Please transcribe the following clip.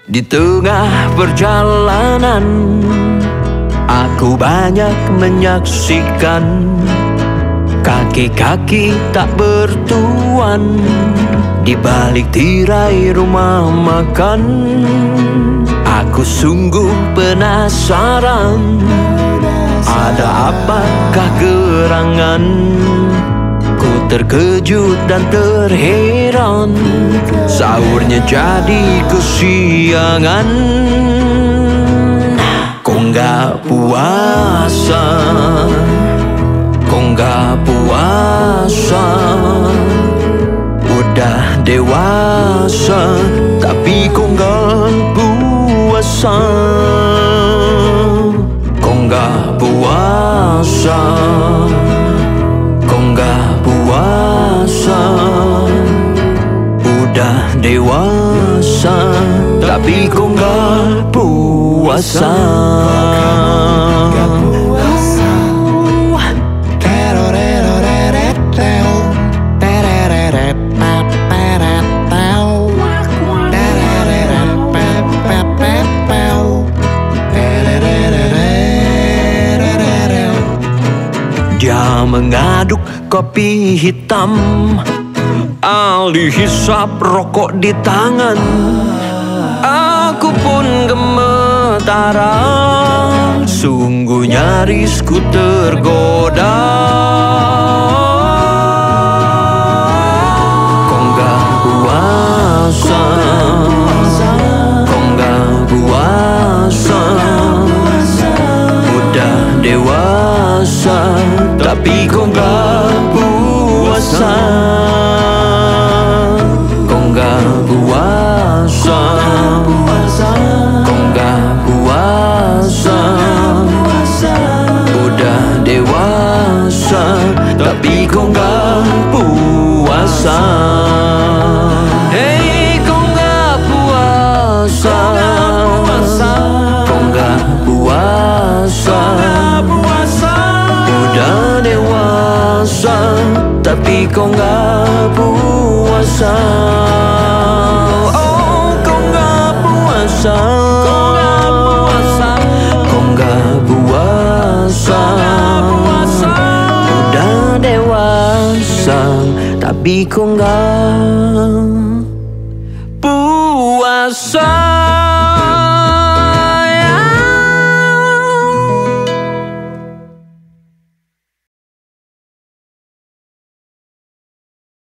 Di tengah perjalanan aku banyak menyaksikan kaki-kaki tak bertuan di balik tirai rumah makan. Aku sungguh penasaran, ada apakah gerangan? Ku terkejut dan terheran, sahurnya jadi kesiangan. Kok nggak puasa? Kok nggak puasa? Udah dewasa tapi kok nggak puasa? Kok nggak puasa? Kok nggak puasa? Udah dewasa tapi kok nggak puasa? Dia mengaduk kopi hitam, alih hisap rokok di tangan. Aku pun gemetaran, sungguh nyaris ku tergoda. Kok nggak puasa? Kok nggak puasa? Udah dewasa tapi kok nggak puasa? Kok nggak puasa? Kok nggak puasa? Udah dewasa tapi kok nggak puasa? Hey, kok nggak puasa? Kok nggak puasa? Udah dewasa tapi kok nggak puasa? Oh, kok nggak puasa? Kok nggak puasa? Kok nggak puasa? Udah dewasa tapi kok nggak